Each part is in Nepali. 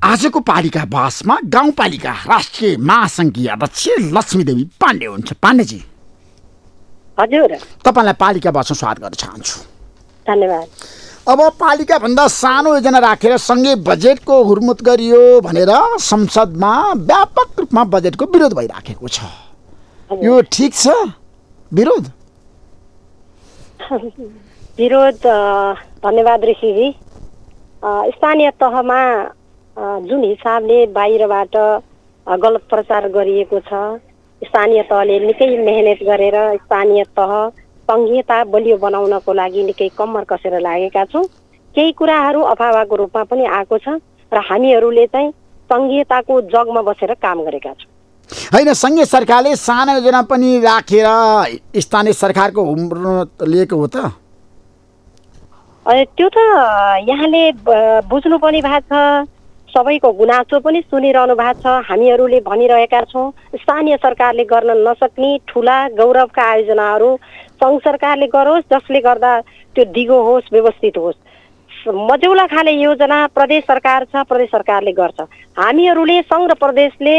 आजको पालिका बहसमा गाउँपालिका राष्ट्रिय महासङ्घीय अध्यक्ष लक्ष्मीदेवी पाण्डे हुन्छ। पाण्डेजी, हजुर, तपाईँलाई पालिका बहसमा स्वागत गर्न चाहन्छु। धन्यवाद। अब पालिकाभन्दा सानो योजना राखेर सँगै बजेटको हुरमुत गरियो भनेर संसदमा व्यापक रूपमा बजेटको विरोध भइराखेको छ। यो ठिक छ विरोध? विरोध, धन्यवाद ऋषिजी। स्थानीय तहमा जुन हिसाबले बाहिरबाट गलत प्रचार गरिएको छ, स्थानीय तहले निकै मेहनत गरेर स्थानीय तह सङ्घीयता बलियो बनाउनको लागि निकै कम्मर कसेर लागेका छौँ। केही कुराहरू अफवाहको रूपमा पनि आएको छ र हामीहरूले चाहिँ सङ्घीयताको जगमा बसेर काम गरेका छौँ। होइन, सङ्घीय सरकारले सानो योजना पनि राखेर स्थानीय सरकारको हुर्मुत लिएको हो त? त्यो त यहाँले बुझ्नु पनि भएको छ, सबैको गुनासो पनि सुनिरहनु भएको छ। हामीहरूले भनिरहेका छौँ स्थानीय सरकारले गर्न नसक्ने ठुला गौरवका आयोजनाहरू सङ्घ सरकारले गरोस्, जसले गर्दा त्यो दिगो होस्, व्यवस्थित होस्। मझौला खाले योजना प्रदेश सरकार छ, प्रदेश सरकारले गर्छ। हामीहरूले सङ्घ र प्रदेशले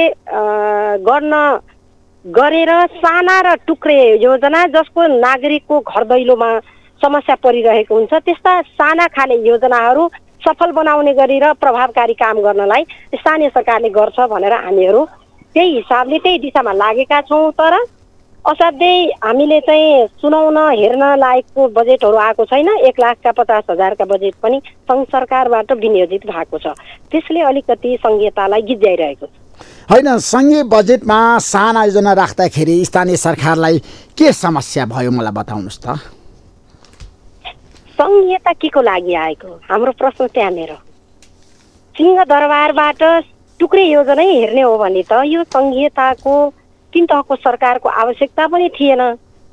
गरेर साना र टुक्रे योजना जसको नागरिकको घर दैलोमा समस्या परिरहेको हुन्छ, त्यस्ता साना खाले योजनाहरू सफल बनाउने गरी र प्रभावकारी काम गर्नलाई स्थानीय सरकारले गर्छ भनेर हामीहरू त्यही हिसाबले त्यही दिशामा लागेका छौँ। तर असाध्यै हामीले चाहिँ सुनाउन हेर्न लायकको बजेटहरू आएको छैन। 1,50,000 बजेट पनि सङ्घ सरकारबाट विनियोजित भएको छ, त्यसले अलिकति सङ्घीयतालाई गिज्याइरहेको छ। होइन, सङ्घीय बजेटमा साना योजना राख्दाखेरि स्थानीय सरकारलाई के समस्या भयो मलाई बताउनुहोस् त। सङ्घीयता के को लागि आएको हाम्रो प्रश्न त्यहाँनिर। सिंहदरबारबाट टुक्रे योजनै हेर्ने हो भने त यो सङ्घीयताको 3 तहको सरकारको आवश्यकता पनि थिएन।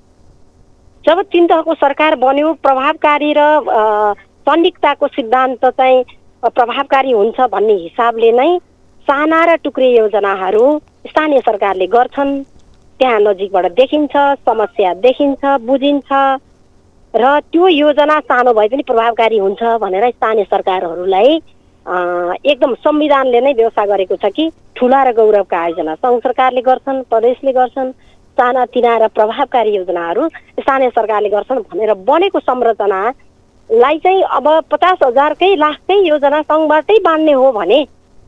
जब 3 तहको सरकार बन्यो, प्रभावकारी र सन्दिग्धताको सिद्धान्त चाहिँ प्रभावकारी हुन्छ भन्ने हिसाबले नै साना र टुक्रे योजनाहरू स्थानीय सरकारले गर्छन्। त्यहाँ नजिकबाट देखिन्छ, समस्या देखिन्छ, बुझिन्छ र त्यो योजना सानो भए पनि प्रभावकारी हुन्छ भनेर स्थानीय सरकारहरूलाई एकदम संविधानले नै व्यवस्था गरेको छ कि ठुला र गौरवका आयोजना सङ्घ सरकारले गर्छन्, प्रदेशले गर्छन्, सानातिना र प्रभावकारी योजनाहरू स्थानीय सरकारले गर्छन् भनेर बनेको संरचनालाई चाहिँ अब 50,000 लाखकै योजना सङ्घबाटै बाँड्ने हो भने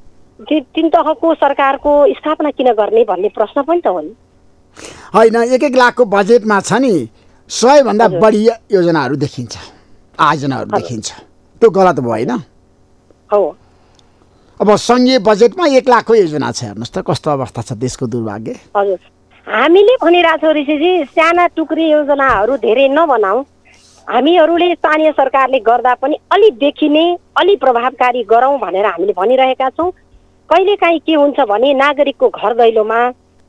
3 तहको सरकारको स्थापना किन गर्ने भन्ने प्रश्न पनि त हो नि। होइन, 1-1 लाखको बजेटमा छ नि 100 भन्दा बढी योजनाहरू देखिन्छ, आयोजनाहरू देखिन्छ। त्यो गलत भयो होइन? हो। अब सङ्घीय बजेटमा 1 लाखको योजना छ, हेर्नुहोस् त कस्तो अवस्था छ देशको दुर्भाग्य। हजुर, हामीले भनिरहेको छौँ ऋषिजी, साना टुक्री योजनाहरू धेरै नबनाऊ। हामीहरूले स्थानीय सरकारले गर्दा पनि अलि देखिने, अलि प्रभावकारी गरौँ भनेर हामीले भनिरहेका छौँ। कहिलेकाहीँ के हुन्छ भने नागरिकको घर दैलोमा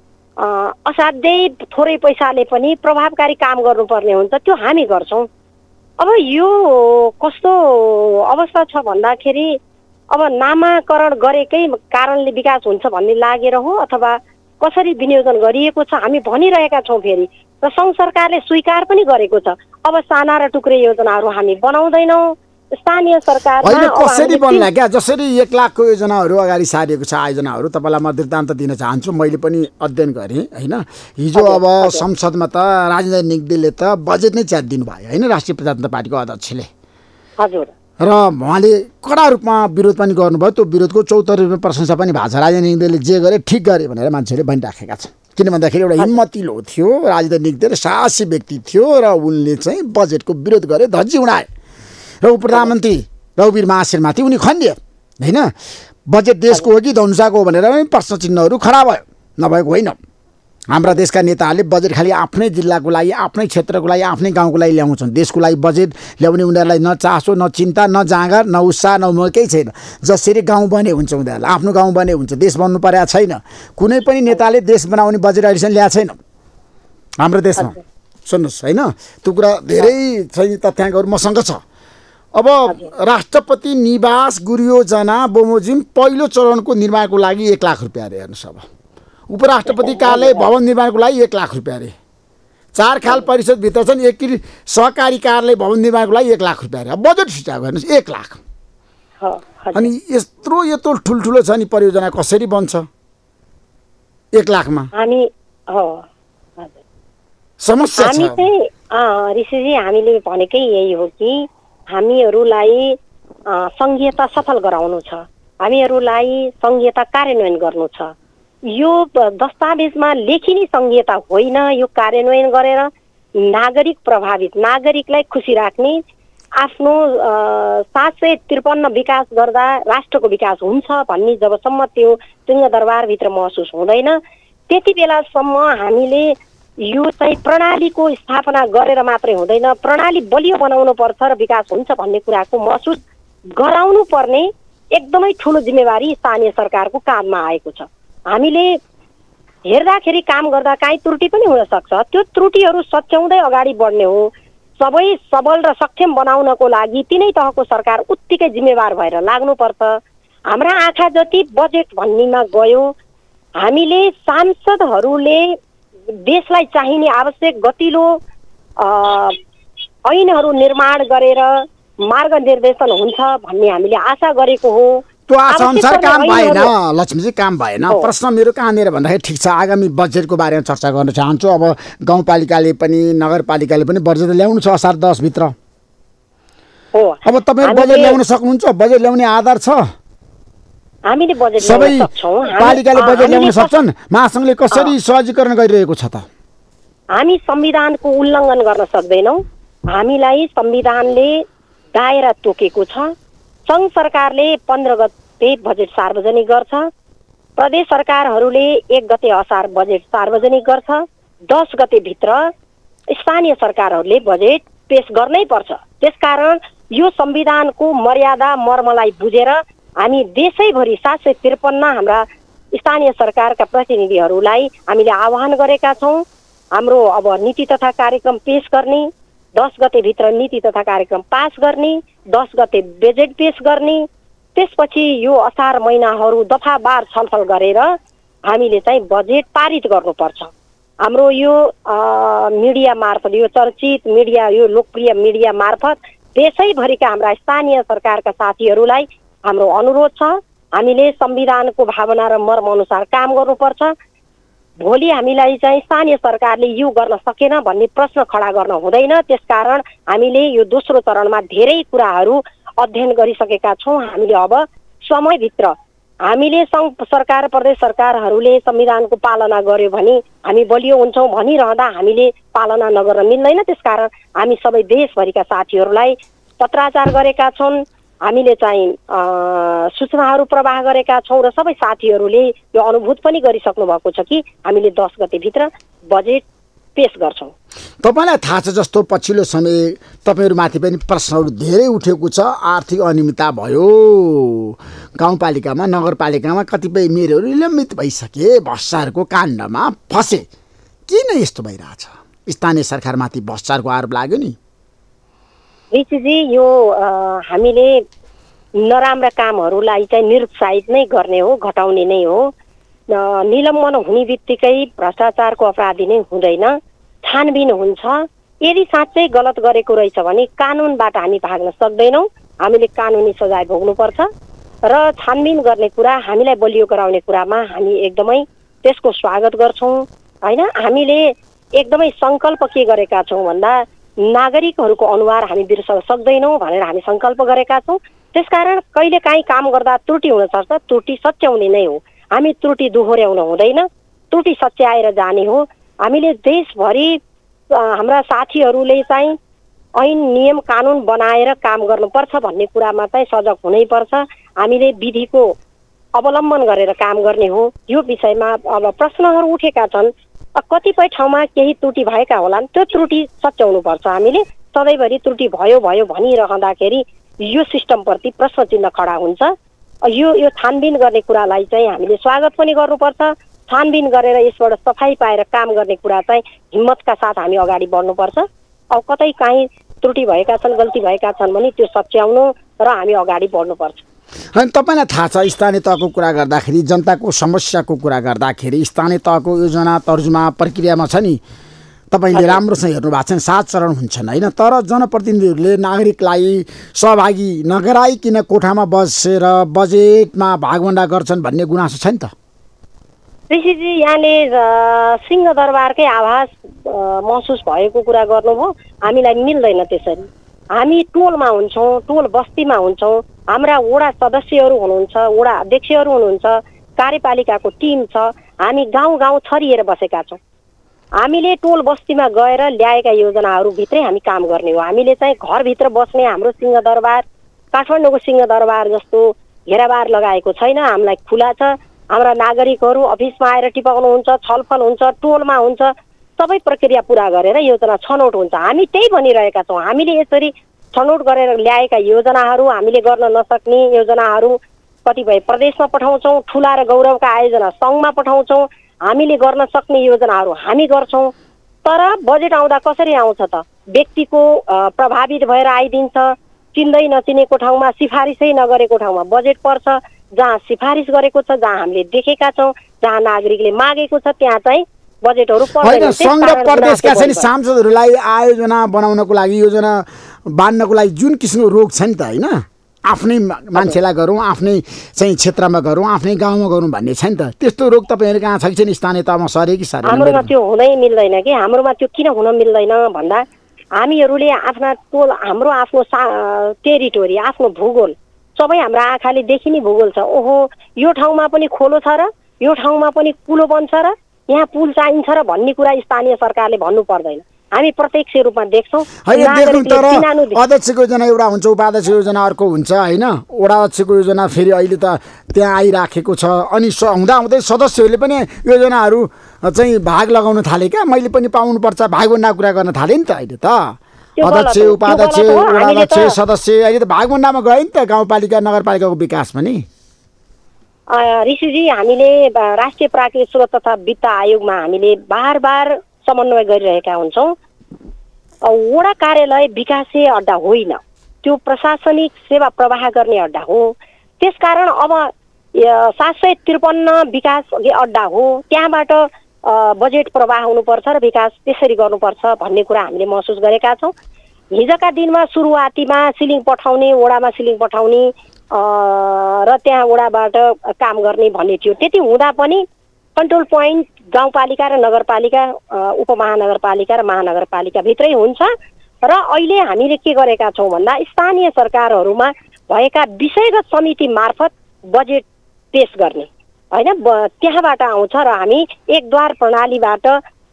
असाध्यै थोरै पैसाले पनि प्रभावकारी काम गर्नुपर्ने हुन्छ, त्यो हामी गर्छौँ। अब यो कस्तो अवस्था छ भन्दाखेरि अब नामाकरण गरेकै कारणले विकास हुन्छ भन्ने लागेर हो अथवा कसरी विनियोजन गरिएको छ हामी भनिरहेका छौँ फेरि, र सङ्घ सरकारले स्वीकार पनि गरेको छ। अब साना र टुक्रे योजनाहरू हामी बनाउँदैनौँ, स्थानीय सरकार कसरी बन्ला क्या? जसरी 1 लाखको योजनाहरू अगाडि सारिएको छ आयोजनाहरू, तपाईँलाई म दृष्टान्त दिन चाहन्छु। मैले पनि अध्ययन गरेँ होइन। हिजो अब संसदमा त राजेन्द्र निग्देले त बजेट नै च्यातिदिनु भयो होइन, राष्ट्रिय प्रजातन्त्र पार्टीको अध्यक्षले। हजुर। र उहाँले कडा रूपमा विरोध पनि गर्नुभयो। त्यो विरोधको चौतर्फी रूपमा प्रशंसा पनि भएको छ। राजेन्द्र निग्देले जे गरे ठिक गरे भनेर मान्छेले भनिराखेका छन्। किन भन्दाखेरि एउटा हिम्मतिलो थियो राजेन्द्र निग्दे, साहसी व्यक्ति थियो र उनले चाहिँ बजेटको विरोध गरे, धज्जी उडाए र उपप्रधानमन्त्री रघुवीर महाशेरमाथि उनी खण्डिए होइन। बजेट देशको हो कि धनुषाको हो भनेर पनि प्रश्न चिन्हहरू खडा भयो, नभएको होइन। हाम्रा देशका नेताहरूले बजेट खालि आफ्नै जिल्लाको लागि, आफ्नै क्षेत्रको लागि, आफ्नै गाउँको लागि ल्याउँछन्। देशको लागि बजेट ल्याउने उनीहरूलाई न चासो, न चिन्ता, न जाँगर, न उत्साह, न उमर केही छैन। जसरी गाउँ बने हुन्छ उनीहरूलाई, आफ्नो गाउँ बने हुन्छ, देश बन्नु परेको छैन। कुनै पनि नेताले देश बनाउने बजेट अहिलेसम्म ल्याएको छैन हाम्रो देशमा। सुन्नुहोस् होइन, त्यो कुरा धेरै चाहिँ तथ्याङ्कहरू मसँग छ। अब राष्ट्रपति निवास गृहयोजना बमोजिम पहिलो चरणको निर्माणको लागि 1 लाख रुपियाँ अरे। हेर्नुहोस्, अब उपराष्ट्रपति कार्यालय भवन निर्माणको लागि 1 लाख रुपियाँ अरे। 4 खाल परिषदभित्र छन्, एकीकृत सहकारी कार्यालय भवन निर्माणको लागि 1 लाख रुपियाँ अरे। बजेट छुट्याएको हेर्नुहोस्, 1 लाख। अनि यत्रो ठुल्ठुलो छ नि परियोजना कसरी बन्छ 1 लाखमा? हामी समस्या छ। हामी चाहिँ ऋषिजी हामीले भनेकै यही हो कि हामीहरूलाई सङ्घीयता सफल गराउनु छ, हामीहरूलाई सङ्घीयता कार्यान्वयन गर्नु छ। यो दस्तावेजमा लेखिने सङ्घीयता होइन, यो कार्यान्वयन गरेर नागरिक प्रभावित, नागरिकलाई खुसी राख्ने, आफ्नो 753 विकास गर्दा राष्ट्रको विकास हुन्छ भन्ने जबसम्म त्यो सिंहदरबारभित्र महसुस हुँदैन त्यति बेलासम्म हामीले यो चाहिँ प्रणालीको स्थापना गरेर मात्रै हुँदैन, प्रणाली बलियो बनाउनु पर्छ र विकास हुन्छ भन्ने कुराको महसुस गराउनु पर्ने एकदमै ठुलो जिम्मेवारी स्थानीय सरकारको काममा आएको छ। हामीले हेर्दाखेरि काम गर्दा काहीँ त्रुटि पनि हुन सक्छ, त्यो त्रुटिहरू सच्याउँदै अगाडि बढ्ने हो। सबै सबल र सक्षम बनाउनको लागि तिनै तहको सरकार उत्तिकै जिम्मेवार भएर लाग्नुपर्छ। हाम्रा आँखा जति बजेट भन्नेमा गयो, हामीले सांसदहरूले देशलाई चाहिने आवश्यक गतिलो ऐनहरू निर्माण गरेर मार्ग निर्देशन हुन्छ भन्ने हामीले आशा गरेको हो। त्यो आशा अनुसार काम भएन लक्ष्मीजी, काम भएन। प्रश्न मेरो कहाँनिर भन्दाखेरि ठिक छ आगामी बजेटको बारेमा चर्चा गर्न चाहन्छु। अब गाउँपालिकाले पनि नगरपालिकाले पनि बजेट ल्याउनु छ असार 10 भित्र। अब तपाईहरु बजेट ल्याउन सक्नुहुन्छ? बजेट ल्याउने आधार छ? हामीले बजेट सबै ल्याउन सक्छौं। पालिकाले बजेट ल्याउन सक्छन्? महासंघले कसरी सहजीकरण गरिरहेको छ त? हामी संविधानको उल्लङ्घन गर्न सक्दैनौं। हामीलाई संविधानले दायरा तोकेको छ। संघ सरकारले 15 गते बजेट सार्वजनिक गर्छ, प्रदेश सरकारहरूले 1 गते असार बजेट सार्वजनिक गर्छ, 10 गते भित्र स्थानीय सरकारहरूले बजेट पेश गर्नै पर्छ। त्यसकारण यो संविधानको मर्यादा मर्मलाई बुझेर हामी देशैभरि 753 हाम्रा स्थानीय सरकारका प्रतिनिधिहरूलाई हामीले आह्वान गरेका छौं। हाम्रो अब नीति तथा कार्यक्रम पेश गर्ने, 10 गते भित्र नीति तथा कार्यक्रम पास गर्ने, 10 गते बजेट पेश गर्ने, त्यसपछि यो असार महिनाहरू दफावार छलफल गरेर हामीले चाहिँ बजेट पारित गर्नुपर्छ। हाम्रो यो मिडिया मार्फत, यो चर्चित मिडिया, यो लोकप्रिय मिडिया मार्फत देशैभरिका हाम्रा स्थानीय सरकारका साथीहरूलाई हाम्रो अनुरोध छ, हामीले संविधानको भावना र मर्म अनुसार काम गर्नुपर्छ। भोलि हामीलाई चाहिँ स्थानीय सरकारले यो गर्न सकेन भन्ने प्रश्न खडा गर्न हुँदैन। त्यसकारण हामीले यो दोस्रो चरणमा धेरै कुराहरू अध्ययन गरिसकेका छौं। हामीले अब समयभित्र हामीले संघ सरकार प्रदेश सरकारहरूले संविधानको पालना गर्यो भने हामी बलियो हुन्छौं भनिरहँदा हामीले पालना नगर्न मिल्दैन। त्यसकारण हामी सबै देशभरिका साथीहरूलाई पत्राचार गरेका छौं, हामीले चाहिँ सूचनाहरू प्रवाह गरेका छौं र सबै साथीहरूले यो अनुभूत पनि गरिसक्नु भएको छ कि हामीले 10 गते भित्र बजेट पेश गर्छौं। तपाईलाई थाहा छ जस्तो पछिल्लो समय तपाईहरुमाथि पनि प्रश्नहरू धेरै उठेको छ। आर्थिक अनियमितता भयो, गाउँपालिकामा नगरपालिकामा कतिपय मेयरहरू निलम्बित भइसके, भ्रष्टाचारको काण्डमा फसे। किन यस्तो भइरहेछ? स्थानीय सरकारमाथि भ्रष्टाचारको आरोप लाग्यो नि। ऋषिजी, यो हामीले नराम्रा कामहरूलाई चाहिँ निरुत्साहित नै गर्ने हो, घटाउने नै हो। निलम्बन हुने बित्तिकै भ्रष्टाचारको अपराधी नै हुँदैन, छानबिन हुन्छ। यदि साँच्चै गलत गरेको रहेछ भने कानुनबाट हामी भाग्न सक्दैनौँ, हामीले कानुनी सजाय भोग्नुपर्छ र छानबिन गर्ने कुरा, हामीलाई बलियो गराउने कुरामा हामी एकदमै त्यसको स्वागत गर्छौँ हैन। हामीले एकदमै सङ्कल्प के गरेका छौँ भन्दा नागरिकहरूको अनुहार हामी बिर्सन सक्दैनौँ भनेर हामी सङ्कल्प गरेका छौँ। त्यसकारण कहिलेकाहीँ काम गर्दा त्रुटि हुन सक्छ, त्रुटि सच्याउने नै हो। हामी त्रुटि दोहोर्याउन हुँदैन, त्रुटि सच्याएर जाने हो। हामीले देशभरि हाम्रा साथीहरूले चाहिँ ऐन नियम कानुन बनाएर काम गर्नुपर्छ भन्ने कुरामा चाहिँ सजग हुनैपर्छ। हामीले विधिको अवलम्बन गरेर काम गर्ने हो। यो विषयमा अब प्रश्नहरू उठेका छन्, कतिपय ठाउँमा केही त्रुटि भएका होलान्, त्यो त्रुटि सच्याउनुपर्छ। हामीले सधैँभरि त्रुटि भयो भयो भनिरहँदाखेरि यो सिस्टमप्रति प्रश्न चिन्ह खडा हुन्छ। यो छानबिन गर्ने कुरालाई चाहिँ हामीले स्वागत पनि गर्नुपर्छ। छानबिन गरेर यसबाट सफाई पाएर काम गर्ने कुरा चाहिँ हिम्मतका साथ हामी अगाडि बढ्नुपर्छ। अब कतै काहीँ त्रुटि भएका छन्, गल्ती भएका छन् भने त्यो सच्याउनु र हामी अगाडि बढ्नुपर्छ। अनि तपाईलाई थाहा छ स्थानीय तहको कुरा गर्दाखेरि, जनताको समस्याको कुरा गर्दाखेरि स्थानीय तहको योजना तर्जुमा प्रक्रियामा छ नि, तपाईँले राम्रोसँग हेर्नु भएको छैन, 7 चरण हुन्छन् होइन, तर जनप्रतिनिधिहरूले नागरिकलाई सहभागी नगराइकन कोठामा बसेर बजेटमा भागभण्डा गर्छन् भन्ने गुनासो छ नि त। ऋषिजी, यहाँले सिंहदरबारकै आभास महसुस भएको कुरा गर्नुभयो। हामीलाई मिल्दैन त्यसरी। हामी टोलमा हुन्छौँ, टोल बस्तीमा हुन्छौँ, हाम्रा वडा सदस्यहरू हुनुहुन्छ, वडा अध्यक्षहरू हुनुहुन्छ, कार्यपालिकाको टिम छ, हामी गाउँ गाउँ छरिएर बसेका छौँ। हामीले टोल बस्तीमा गएर ल्याएका योजनाहरूभित्रै हामी काम गर्ने हो। हामीले चाहिँ घरभित्र बस्ने हाम्रो सिंहदरबार, काठमाडौँको सिंहदरबार जस्तो घेराबार लगाएको छैन। हामीलाई खुला छ। हाम्रा नागरिकहरू अफिसमा आएर टिपाउनुहुन्छ, छलफल हुन्छ, टोलमा हुन्छ, सबै प्रक्रिया पुरा गरेर योजना छनौट हुन्छ। हामी त्यही भनिरहेका छौँ। हामीले यसरी छनौट गरेर ल्याएका योजनाहरू, हामीले गर्न नसक्ने योजनाहरू कतिपय प्रदेशमा पठाउँछौँ, ठुला र गौरवका आयोजना सङ्घमा पठाउँछौँ। हामीले गर्न सक्ने योजनाहरू हामी गर्छौँ। तर बजेट आउँदा कसरी आउँछ त? व्यक्तिको प्रभावित भएर आइदिन्छ। चिन्दै नचिनेको ठाउँमा, सिफारिसै नगरेको ठाउँमा बजेट पर्छ। जहाँ सिफारिस गरेको छ, जहाँ हामीले देखेका छौँ, जहाँ नागरिकले मागेको छ, त्यहाँ चाहिँ बजेटहरू पर्दैन। सङ्घ र प्रदेशका चाहिँ सांसदहरूलाई आयोजना बनाउनको लागि, योजना बाँड्नको लागि जुन किसिमको रोग छ नि त होइन, आफ्नै मान्छेलाई गरौँ, आफ्नै चाहिँ क्षेत्रमा गरौँ, आफ्नै गाउँमा गरौँ भन्ने छ नि त, त्यस्तो रोग तपाईँहरू कहाँ छ कि छैन? स्थानीय तहमा सरे कि सरे? हाम्रोमा त्यो हुनै मिल्दैन कि। हाम्रोमा त्यो किन हुन मिल्दैन भन्दा हामीहरूले आफ्ना टोल, हाम्रो आफ्नो टेरिटोरी, आफ्नो भूगोल सबै हाम्रा आँखाले देखिने भूगोल छ। ओहो, यो ठाउँमा पनि खोलो छ र, यो ठाउँमा पनि कुलो बन्छ र, यहाँ पुल चाहिन्छ र भन्ने कुरा स्थानीय सरकारले भन्नु पर्दैन। हामी प्रत्यक्ष रूपमा देख्छौँ। होइन देख्नु, तर अध्यक्षको योजना एउटा हुन्छ, उपाध्यक्षको योजना अर्को हुन्छ होइन। वडा अध्यक्षको योजना फेरि अहिले त त्यहाँ आइराखेको छ। अनि हुँदाहुँदै सदस्यहरूले पनि योजनाहरू चाहिँ भाग लगाउन थाले क्या। मैले पनि पाउनुपर्छ भागभन्डा कुरा गर्न थालेँ नि त अहिले त। अध्यक्ष, उपाध्यक्ष, वडा अध्यक्ष, सदस्य अहिले त भागभन्डामा गयो नि त गाउँपालिका नगरपालिकाको विकास पनि। ऋषिजी, हामीले राष्ट्रिय प्राकृतिक स्रोत तथा वित्त आयोगमा हामीले बार समन्वय गरिरहेका हुन्छौँ। वडा कार्यालय विकासीय अड्डा होइन, त्यो प्रशासनिक सेवा प्रवाह गर्ने अड्डा हो। त्यसकारण अब 753 विकास अड्डा हो, त्यहाँबाट बजेट प्रवाह हुनुपर्छ र विकास त्यसरी गर्नुपर्छ भन्ने कुरा हामीले महसुस गरेका छौँ। हिजोका दिनमा सुरुवातीमा सिलिङ पठाउने, वडामा सिलिङ पठाउने र त्यहाँ वडाबाट काम गर्ने भन्ने थियो। त्यति हुँदा पनि कन्ट्रोल पोइन्ट गाउँपालिका र नगरपालिका, उपमहानगरपालिका र महानगरपालिका भित्रै हुन्छ। र अहिले हामीले के गरेका छौँ भन्दा स्थानीय सरकारहरूमा भएका विषयगत समिति मार्फत बजेट पेश गर्ने होइन, त्यहाँबाट आउँछ र हामी एकद्वार प्रणालीबाट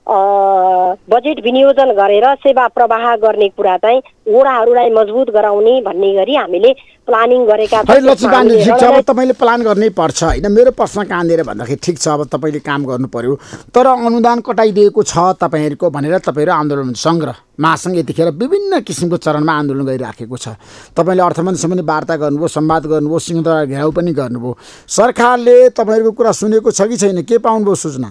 बजेट विनियोजन गरेर सेवा प्रवाह गर्ने कुरा चाहिँ वडाहरूलाई मजबुत गराउने भन्ने गरी हामीले प्लानिङ गरेका छौँ। ठिक छ, अब तपाईँले प्लान गर्नै पर्छ होइन। मेरो प्रश्न कहाँनिर भन्दाखेरि ठिक छ, अब तपाईँले काम गर्नु पर्यो, तर अनुदान कटाइदिएको छ तपाईँहरूको भनेर तपाईँहरू आन्दोलन सङ्घ र महासङ्घ यतिखेर विभिन्न किसिमको चरणमा आन्दोलन गरिराखेको छ। तपाईँले अर्थमन्त्रीसँग पनि वार्ता गर्नुभयो, संवाद गर्नुभयो, सिंहदरबार घेराउ पनि गर्नुभयो। सरकारले तपाईँहरूको कुरा सुनेको छ कि छैन? के पाउनुभयो सूचना?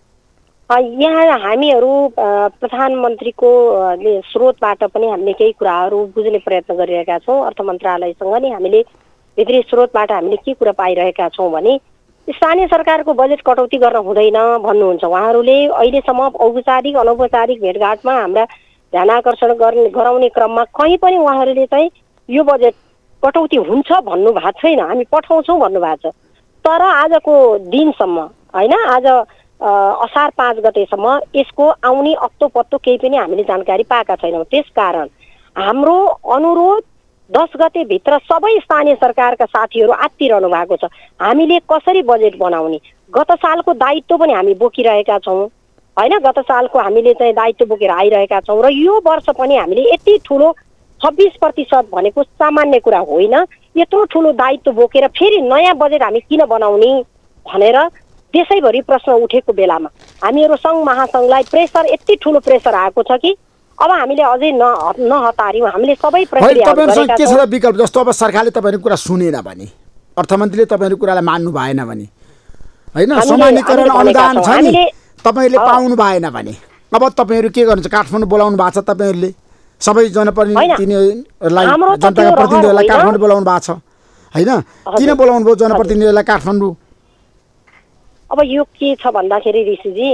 यहाँ हामीहरू प्रधानमन्त्रीको स्रोतबाट पनि हामीले केही कुराहरू बुझ्ने प्रयत्न गरिरहेका छौँ। अर्थ मन्त्रालयसँग नि हामीले भित्री स्रोतबाट हामीले के कुरा पाइरहेका छौँ भने स्थानीय सरकारको बजेट कटौती गर्न हुँदैन भन्नुहुन्छ उहाँहरूले। अहिलेसम्म औपचारिक अनौपचारिक भेटघाटमा हाम्रा ध्यान आकर्षण गराउने क्रममा कहीँ पनि उहाँहरूले चाहिँ यो बजेट कटौती हुन्छ भन्नु भएको छैन। हामी पठाउँछौँ भन्नुभएको छ, तर आजको दिनसम्म होइन, आज असार 5 गतेसम्म यसको आउने अत्तो पत्तो केही पनि हामीले जानकारी पाएका छैनौँ। त्यसकारण हाम्रो अनुरोध 10 गतेभित्र सबै स्थानीय सरकारका साथीहरू आत्तिरहनु भएको छ। हामीले कसरी बजेट बनाउने, गत सालको दायित्व पनि हामी बोकिरहेका छौँ होइन। गत सालको हामीले चाहिँ दायित्व बोकेर आइरहेका छौँ र यो वर्ष पनि हामीले यति ठुलो 26% भनेको सामान्य कुरा होइन। यत्रो ठुलो दायित्व बोकेर फेरि नयाँ बजेट हामी किन बनाउने भनेर देशैभरि प्रश्न उठेको बेलामा हामीहरू सङ्घ महासङ्घलाई प्रेसर, यति ठुलो प्रेसर आएको छ कि अब हामीले अझै नहतार्यौँ। हामीले सबै प्रक्रिया के छ विकल्प? जस्तो अब सरकारले तपाईँहरूको कुरा सुनेन भने, अर्थमन्त्रीले तपाईँहरूको कुरालाई मान्नु भएन भने होइन, समानीकरण अनुदान छ नि तपाईँहरूले पाउनु भएन भने अब तपाईँहरू के गर्नुहुन्छ? काठमाडौँ बोलाउनु भएको छ तपाईँहरूले, सबै जनप्रतिनिधिहरूलाई, जनताका प्रतिनिधिहरूलाई काठमाडौँ बोलाउनु भएको छ होइन? किन बोलाउनु भयो जनप्रतिनिधिहरूलाई काठमाडौँ? अब यो के छ भन्दाखेरि ऋषिजी,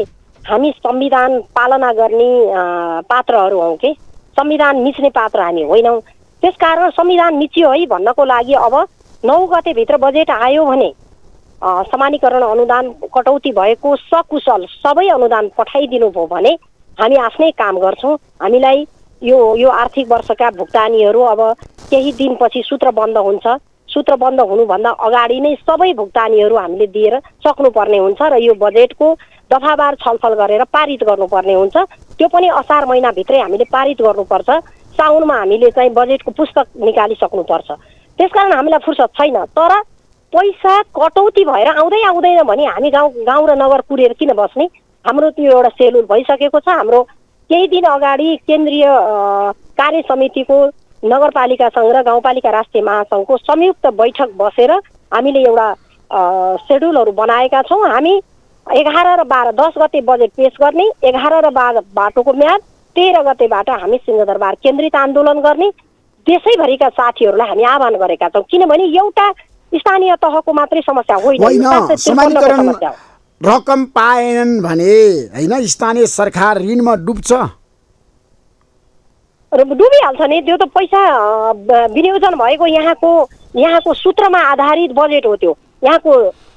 हामी संविधान पालना गर्ने पात्रहरू हौँ के, संविधान मिच्ने पात्र हामी होइनौँ। त्यसकारण संविधान मिच्यो है भन्नको लागि अब 9 गतेभित्र बजेट आयो भने समानीकरण अनुदान कटौती भएको सकुशल सबै अनुदान पठाइदिनु भयो भने हामी आफ्नै काम गर्छौँ। हामीलाई यो आर्थिक वर्षका भुक्तानीहरू अब केही दिनपछि सूत्र बन्द हुन्छ। सूत्र बन्द हुनुभन्दा अगाडि नै सबै भुक्तानीहरू हामीले दिएर सक्नुपर्ने हुन्छ र यो बजेटको दफावार छलफल गरेर पारित गर्नुपर्ने हुन्छ। त्यो पनि असार महिनाभित्रै हामीले पारित गर्नुपर्छ। साउनमा हामीले चाहिँ बजेटको पुस्तक निकालिसक्नुपर्छ। त्यसकारण हामीलाई फुर्सद छैन। तर पैसा कटौती भएर आउँदैन भने हामी गाउँ र नगर कुरेर किन बस्ने? हाम्रो त्यो एउटा सेड्युल भइसकेको छ। हाम्रो केही दिन अगाडि केन्द्रीय कार्य समितिको नगरपालिकासँग र गाउँपालिका राष्ट्रिय महासङ्घको संयुक्त बैठक बसेर हामीले एउटा सेड्युलहरू बनाएका छौँ। हामी 11 र 12 10 गते बजेट पेश गर्ने, 11 र 12 बाटोको म्याद, 13 गतेबाट हामी सिंहदरबार केन्द्रित आन्दोलन गर्ने देशैभरिका साथीहरूलाई हामी आह्वान गरेका छौँ। किनभने एउटा स्थानीय तहको मात्रै समस्या होइन, समानीकरण रकम पाएनन् भने हैन स्थानीय सरकार ऋणमा डुब्छ, डुबिहाल्छ नि। त्यो त पैसा विनियोजन भएको यहाँको सूत्रमा आधारित बजेट हो। त्यो यहाँको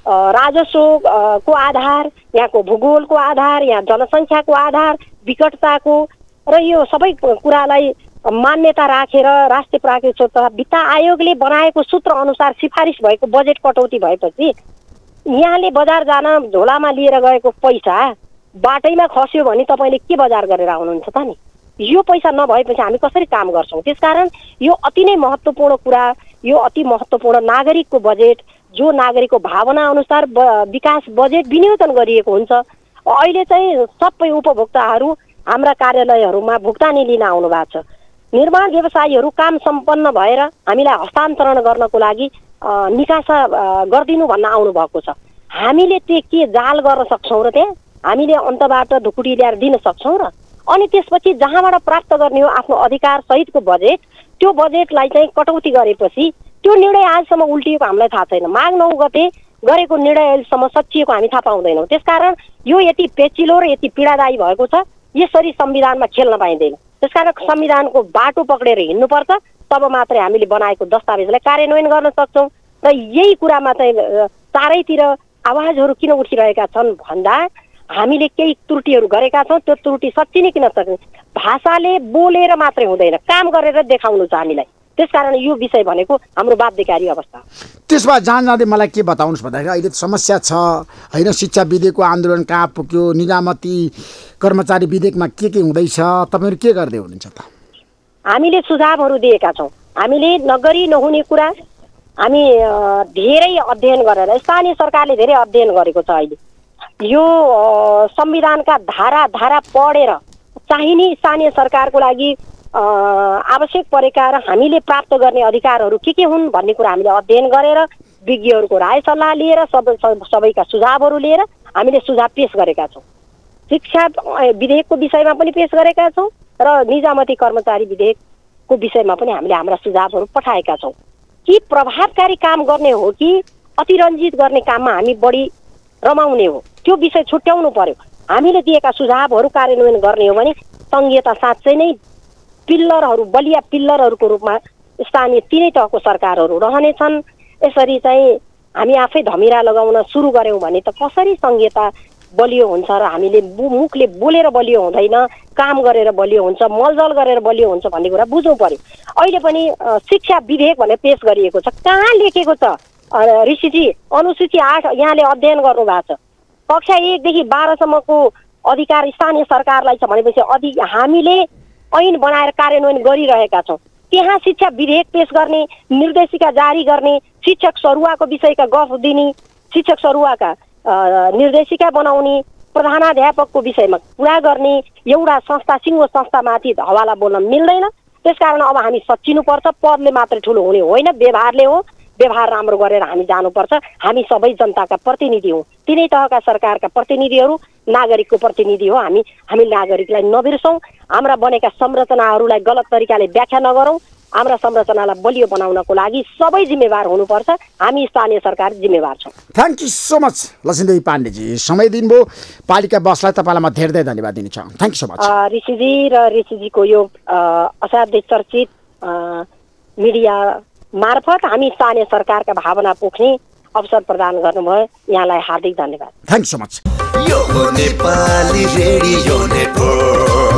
राजस्वको आधार, यहाँको भूगोलको आधार, यहाँ जनसङ्ख्याको आधार, विकटताको र यो सबै कुरालाई मान्यता राखेर राष्ट्रिय प्राकृतिक स्रोत तथा वित्त आयोगले बनाएको सूत्र अनुसार सिफारिस भएको बजेट कटौती भएपछि यहाँले बजार जान झोलामा लिएर गएको पैसा बाटैमा खस्यो भने तपाईँले के बजार गरेर आउनुहुन्छ त नि? यो पैसा नभएपछि हामी कसरी काम गर्छौँ? त्यसकारण यो अति नै महत्त्वपूर्ण कुरा, यो अति महत्त्वपूर्ण नागरिकको बजेट जो नागरिकको भावना अनुसार विकास बजेट विनियोजन गरिएको हुन्छ। अहिले चाहिँ सबै उपभोक्ताहरू हाम्रा कार्यालयहरूमा भुक्तानी लिन आउनु भएको छ। निर्माण व्यवसायीहरू काम सम्पन्न भएर हामीलाई हस्तान्तरण गर्नको लागि निकासा गरिदिनु भन्न आउनु भएको छ। हामीले त्यो के जाल गर्न सक्छौँ र त्यहाँ हामीले अन्तबाट ढुकुटी ल्याएर दिन सक्छौँ र? अनि त्यसपछि जहाँबाट प्राप्त गर्ने हो आफ्नो अधिकार सहितको बजेट, त्यो बजेटलाई चाहिँ कटौती गरेपछि त्यो निर्णय आजसम्म उल्टिएको हामीलाई थाहा छैन। माघ 9 गते गरेको निर्णय अहिलेसम्म सच्चिएको हामी थाहा पाउँदैनौँ। त्यसकारण यो यति पेचिलो र यति पीडादायी भएको छ, यसरी संविधानमा खेल्न पाइँदैन। त्यसकारण संविधानको बाटो पक्रेर हिँड्नुपर्छ, तब मात्रै हामीले बनाएको दस्तावेजलाई कार्यान्वयन गर्न सक्छौँ। र यही कुरामा चाहिँ चारैतिर आवाजहरू किन उठिरहेका छन् भन्दा हामीले केही त्रुटिहरू गरेका छौँ। त्यो त्रुटि सच्चिनै किन सक्ने? भाषाले बोलेर मात्रै हुँदैन, काम गरेर देखाउनु छ हामीलाई। त्यसकारण यो विषय भनेको हाम्रो बाध्यकारी अवस्था। त्यसमा जाँदै मलाई के बताउनुहोस् भन्दाखेरि अहिले समस्या छ होइन, शिक्षा विधेयकको आन्दोलन कहाँ पुग्यो, निजामती कर्मचारी विधेयकमा के हुँदैछ, तपाईँहरू के गर्दै हुनुहुन्छ त? हामीले सुझावहरू दिएका छौँ। हामीले नगरी नहुने कुरा हामी धेरै अध्ययन गरेर, स्थानीय सरकारले धेरै अध्ययन गरेको छ। अहिले यो संविधानका धारा पढेर चाहिने स्थानीय सरकारको लागि आवश्यक परेका र हामीले प्राप्त गर्ने अधिकारहरू के हुन् भन्ने कुरा हामीले अध्ययन गरेर विज्ञहरूको राय सल्लाह लिएर सबैका सुझावहरू लिएर हामीले सुझाव पेश गरेका छौँ। शिक्षा विधेयकको विषयमा पनि पेश गरेका छौँ र निजामती कर्मचारी विधेयकको विषयमा पनि हामीले हाम्रा सुझावहरू पठाएका छौँ। कि प्रभावकारी काम गर्ने हो कि अतिरञ्जित गर्ने काममा हामी बढी रमाउने हो, त्यो विषय छुट्याउनु पर्यो। हामीले दिएका सुझावहरू कार्यान्वयन गर्ने हो भने सङ्घीयता साँच्चै नै पिल्लरहरू, बलिया पिल्लरहरूको रूपमा स्थानीय तिनै तहको सरकारहरू रहनेछन्। यसरी चाहिँ हामी आफै धमिरा लगाउन सुरु गऱ्यौँ भने त कसरी सङ्घीयता बलियो हुन्छ र हामीले मुखले बोलेर बलियो हुँदैन, काम गरेर बलियो हुन्छ, मलजल गरेर बलियो हुन्छ भन्ने कुरा बुझ्नु पर्यो। अहिले पनि शिक्षा विधेयक भनेर पेश गरिएको छ, कहाँ लेखेको छ ऋषिजी? अनुसूची 8 यहाँले अध्ययन गर्नु भएको छ। कक्षा 1 देखि 12 सम्मको अधिकार स्थानीय सरकारलाई छ भनेपछि हामीले ऐन बनाएर कार्यान्वयन गरिरहेका छौँ। त्यहाँ शिक्षा विधेयक पेश गर्ने, निर्देशिका जारी गर्ने, शिक्षक सरुवाको विषयका गफ दिने, शिक्षक सरुवाका निर्देशिका बनाउने, प्रधानाध्यापकको विषयमा कुरा गर्ने, एउटा संस्था सिङ्गो संस्थामाथि हवाला बोल्न मिल्दैन। त्यसकारण अब हामी सच्चिनुपर्छ। पदले मात्रै ठुलो हुने होइन, व्यवहारले हो। व्यवहार राम्रो गरेर हामी जानुपर्छ। हामी सबै जनताका प्रतिनिधि हौँ, तिनै तहका सरकारका प्रतिनिधिहरू, नागरिकको प्रतिनिधि हो हामी नागरिकलाई नबिर्सौँ, हाम्रा बनेका संरचनाहरूलाई गलत तरिकाले व्याख्या नगरौँ। हाम्रा संरचनालाई बलियो बनाउनको लागि सबै जिम्मेवार हुनुपर्छ। हामी स्थानीय सरकार जिम्मेवार छौँ। Thank you so much Lakshmidevi पाण्डेजी, समय दिनुभयो। पालिका बसलाई तपाईँलाई म धेरै धन्यवाद दिन चाहन्छु। Thank you so much. ऋषिजी र ऋषिजीको यो असाध्यै चर्चित मिडिया मार्फत हामी स्थानीय सरकारका भावना पोख्ने अवसर प्रदान गर्नुभयो, यहाँलाई हार्दिक धन्यवाद। Thank you so much. यो नेपाली रेडियो नेटवर्क।